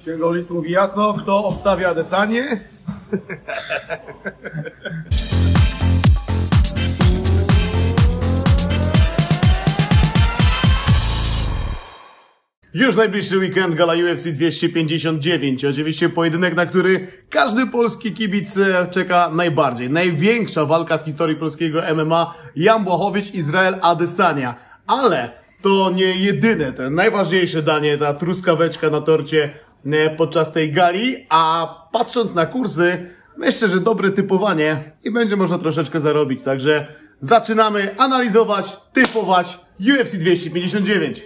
Księga ulicy mówi jasno, kto obstawia Adesanię. Już najbliższy weekend gala UFC 259. Oczywiście pojedynek, na który każdy polski kibic czeka najbardziej. Największa walka w historii polskiego MMA. Jan Błachowicz, Israel Adesanya. Ale to nie jedyne, to najważniejsze danie, ta truskaweczka na torcie podczas tej gali. A patrząc na kursy, myślę, że dobre typowanie i będzie można troszeczkę zarobić. Także zaczynamy analizować, typować UFC 259.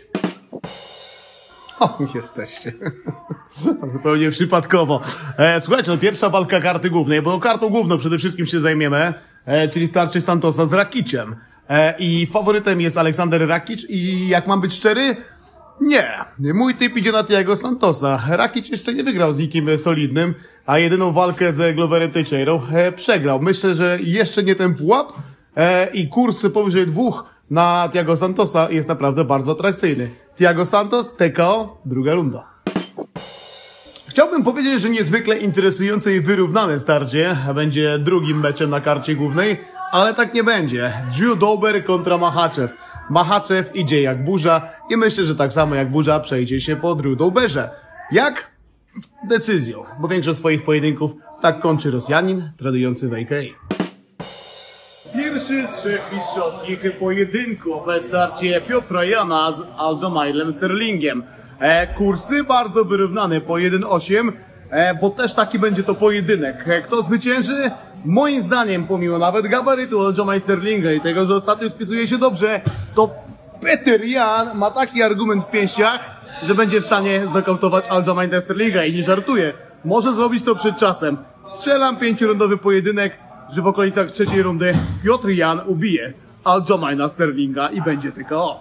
O, jesteście. Zupełnie przypadkowo. Słuchajcie, no pierwsza walka karty głównej, bo kartą główną przede wszystkim się zajmiemy, czyli starcie Santosa z Rakiciem. I faworytem jest Aleksander Rakic i jak mam być szczery? Nie. Mój typ idzie na Thiago Santosa. Rakic jeszcze nie wygrał z nikim solidnym, a jedyną walkę ze Gloverem Teixeirą przegrał. Myślę, że jeszcze nie ten pułap i kurs powyżej 2 na Thiago Santosa jest naprawdę bardzo atrakcyjny. Thiago Santos, TKO, druga runda. Chciałbym powiedzieć, że niezwykle interesujące i wyrównane starcie będzie drugim meczem na karcie głównej, ale tak nie będzie. Drew Dober kontra Makhachev. Makhachev idzie jak burza i myślę, że tak samo jak burza przejdzie się po Drew Doberze. Jak? Decyzją, bo większość swoich pojedynków tak kończy Rosjanin, tradujący w AKA. Pierwszy z 3 mistrzowskich pojedynków w starcie Piotra Jana z Aljamailem Sterlingiem. Kursy bardzo wyrównane po 1,8, bo też taki będzie to pojedynek. Kto zwycięży? Moim zdaniem, pomimo nawet gabarytu Aljamaila Sterlinga i tego, że ostatnio spisuje się dobrze, to Peter Yan ma taki argument w pięściach, że będzie w stanie znokautować Aljamaila Sterlinga i nie żartuje. Może zrobić to przed czasem. Strzelam 5-rundowy pojedynek, że w okolicach 3. rundy Piotr Yan ubije Aljamaila Sterlinga i będzie TKO.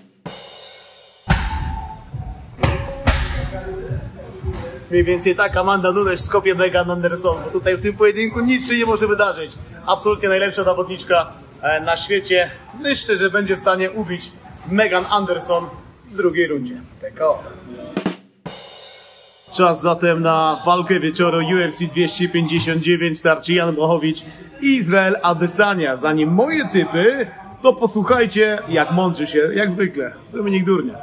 Mniej więcej tak Amanda Nunes skopie Megan Anderson, bo tutaj w tym pojedynku nic się nie może wydarzyć. Absolutnie najlepsza zawodniczka na świecie. Myślę, że będzie w stanie ubić Megan Anderson w drugiej rundzie TKO. Czas zatem na walkę wieczoru UFC 259, starczy Jan Błachowicz i Israel Adesanya. Zanim moje typy, to posłuchajcie, jak mądrzy się, jak zwykle, Dominik Durniak.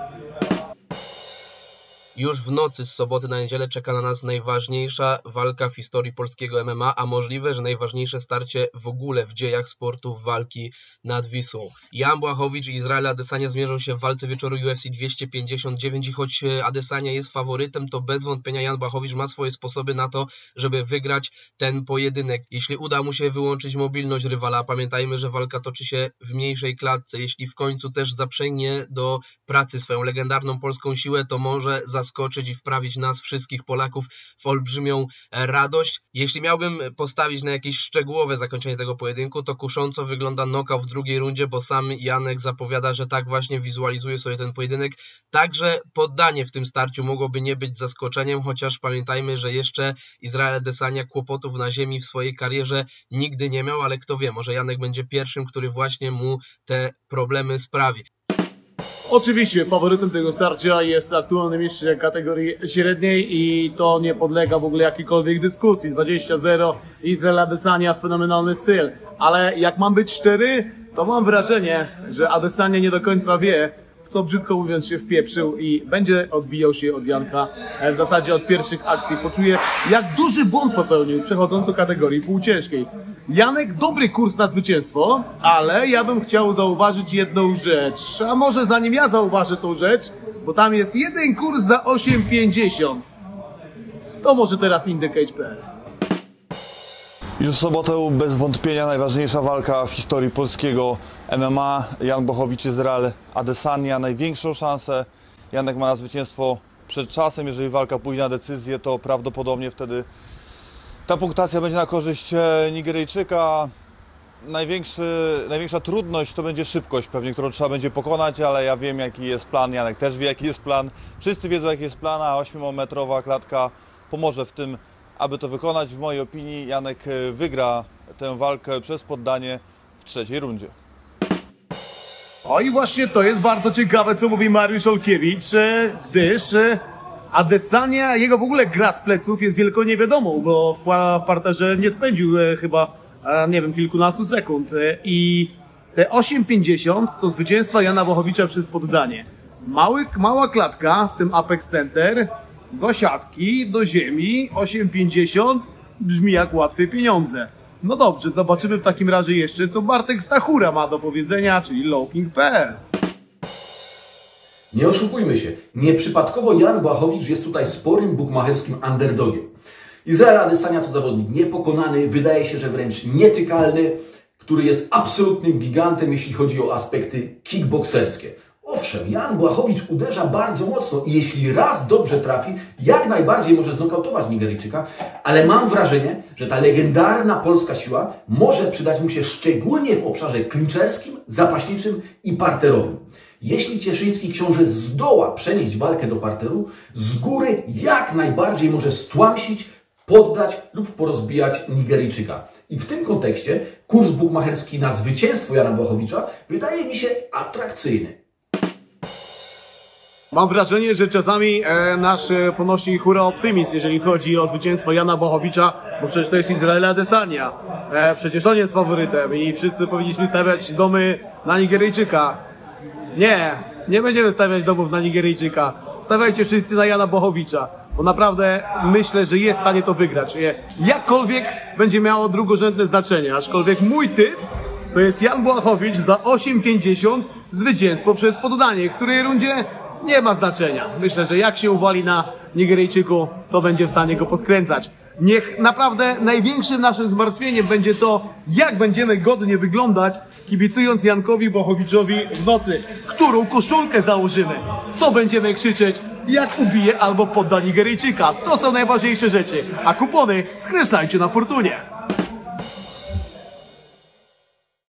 Już w nocy z soboty na niedzielę czeka na nas najważniejsza walka w historii polskiego MMA, a możliwe, że najważniejsze starcie w ogóle w dziejach sportu walki nad Wisłą. Jan Błachowicz i Israel Adesanya zmierzą się w walce wieczoru UFC 259 i choć Adesanya jest faworytem, to bez wątpienia Jan Błachowicz ma swoje sposoby na to, żeby wygrać ten pojedynek. Jeśli uda mu się wyłączyć mobilność rywala, pamiętajmy, że walka toczy się w mniejszej klatce. Jeśli w końcu też zaprzęgnie do pracy swoją legendarną polską siłę, to może zaskoczyć i wprawić nas wszystkich Polaków w olbrzymią radość. Jeśli miałbym postawić na jakieś szczegółowe zakończenie tego pojedynku, to kusząco wygląda knockout w drugiej rundzie, bo sam Janek zapowiada, że tak właśnie wizualizuje sobie ten pojedynek. Także poddanie w tym starciu mogłoby nie być zaskoczeniem, chociaż pamiętajmy, że jeszcze Israel Adesanya kłopotów na ziemi w swojej karierze nigdy nie miał, ale kto wie, może Janek będzie pierwszym, który właśnie mu te problemy sprawi. Oczywiście faworytem tego starcia jest aktualny mistrz kategorii średniej i to nie podlega w ogóle jakiejkolwiek dyskusji. 20-0, Israel Adesanya, fenomenalny styl. Ale jak mam być szczery, to mam wrażenie, że Adesanya nie do końca wie, w co brzydko mówiąc się wpieprzył i będzie odbijał się od Janka w zasadzie od pierwszych akcji. Poczuje, jak duży błąd popełnił, przechodząc do kategorii półciężkiej. Janek, dobry kurs na zwycięstwo, ale ja bym chciał zauważyć jedną rzecz. A może zanim ja zauważę tą rzecz, bo tam jest jeden kurs za 8,50. To może teraz Indecage.pl. Już w sobotę bez wątpienia najważniejsza walka w historii polskiego MMA. Jan Błachowicz, Israel Adesanya. Największą szansę Janek ma na zwycięstwo przed czasem. Jeżeli walka pójdzie na decyzję, to prawdopodobnie wtedy ta punktacja będzie na korzyść Nigeryjczyka. Największa trudność to będzie szybkość, pewnie, którą trzeba będzie pokonać, ale ja wiem, jaki jest plan. Janek też wie, jaki jest plan. Wszyscy wiedzą, jaki jest plan, a 8-metrowa klatka pomoże w tym, aby to wykonać. W mojej opinii Janek wygra tę walkę przez poddanie w trzeciej rundzie. O i właśnie to jest bardzo ciekawe, co mówi Mariusz Olkiewicz, gdyż Adesanya, jego w ogóle gra z pleców jest wielko niewiadomą, bo w parterze nie spędził chyba, nie wiem, kilkunastu sekund. I te 8,50 to zwycięstwa Jana Błachowicza przez poddanie. Mała klatka w tym Apex Center, do siatki, do ziemi, 8,50 brzmi jak łatwe pieniądze. No dobrze, zobaczymy w takim razie jeszcze, co Bartek Stachura ma do powiedzenia, czyli lowking.pl. Nie oszukujmy się, nieprzypadkowo Jan Błachowicz jest tutaj sporym bukmacherskim underdogiem. Izrael Adesanya to zawodnik niepokonany, wydaje się, że wręcz nietykalny, który jest absolutnym gigantem, jeśli chodzi o aspekty kickbokserskie. Owszem, Jan Błachowicz uderza bardzo mocno i jeśli raz dobrze trafi, jak najbardziej może znokautować Nigeryjczyka, ale mam wrażenie, że ta legendarna polska siła może przydać mu się szczególnie w obszarze clincherskim, zapaśniczym i parterowym. Jeśli cieszyński książę zdoła przenieść walkę do parteru, z góry jak najbardziej może stłamsić, poddać lub porozbijać Nigeryjczyka. I w tym kontekście kurs bukmacherski na zwycięstwo Jana Błachowicza wydaje mi się atrakcyjny. Mam wrażenie, że czasami nasz ponosi hura optymizm, jeżeli chodzi o zwycięstwo Jana Błachowicza, bo przecież to jest Izrael Adesanya. Przecież on jest faworytem i wszyscy powinniśmy stawiać domy na Nigeryjczyka. Nie będziemy stawiać domów na Nigeryjczyka. Stawiajcie wszyscy na Jana Błachowicza, bo naprawdę myślę, że jest w stanie to wygrać. Jakkolwiek będzie miało drugorzędne znaczenie, aczkolwiek mój typ to jest Jan Błachowicz za 8,50 zwycięstwo przez poddanie, w której rundzie nie ma znaczenia. Myślę, że jak się uwali na Nigeryjczyku, to będzie w stanie go poskręcać. Niech naprawdę największym naszym zmartwieniem będzie to, jak będziemy godnie wyglądać, kibicując Jankowi Błachowiczowi w nocy. Którą koszulkę założymy? Co będziemy krzyczeć? Jak ubije albo podda Nigeryjczyka? To są najważniejsze rzeczy. A kupony skreślajcie na Fortunie.